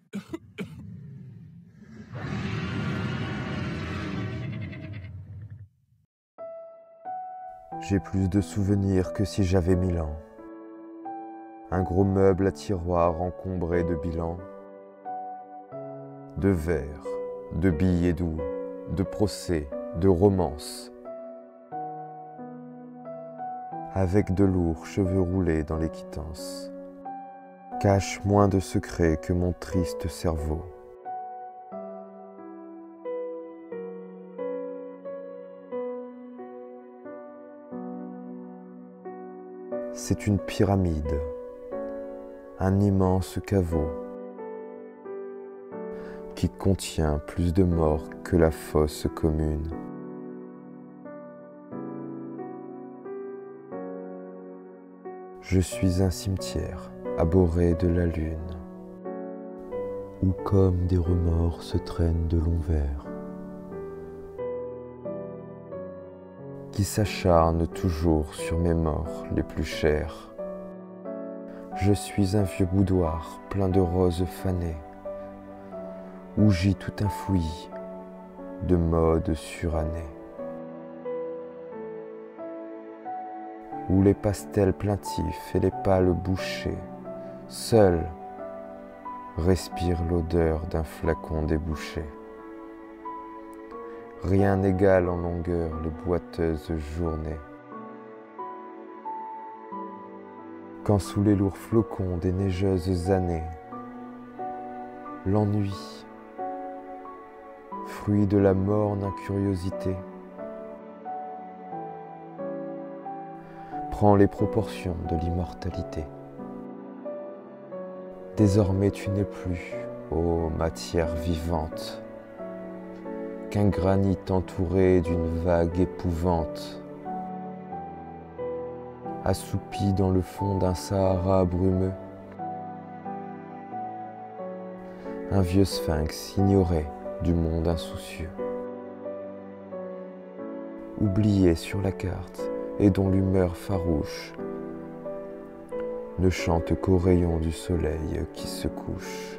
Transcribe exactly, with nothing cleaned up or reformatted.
J'ai plus de souvenirs que si j'avais mille ans. Un gros meuble à tiroir encombré de bilans, de vers, de billets doux, de procès, de romances, avec de lourds cheveux roulés dans les quittances, cache moins de secrets que mon triste cerveau. C'est une pyramide, un immense caveau qui contient plus de morts que la fosse commune. Je suis un cimetière abhorré de la lune, où comme des remords se traînent de longs vers, qui s'acharnent toujours sur mes morts les plus chers. Je suis un vieux boudoir plein de roses fanées, où gît tout un fouillis de modes surannés, où les pastels plaintifs et les pâles bouchers, seuls, respirent l'odeur d'un flacon débouché. Rien n'égale en longueur les boiteuses journées, quand sous les lourds flocons des neigeuses années, l'ennui, fruit de la morne incuriosité, prend les proportions de l'immortalité. Désormais tu n'es plus, ô matière vivante, qu'un granit entouré d'une vague épouvante, assoupi dans le fond d'un Sahara brumeux, un vieux sphinx ignoré du monde insoucieux, oublié sur la carte et dont l'humeur farouche ne chante qu'aux rayons du soleil qui se couche.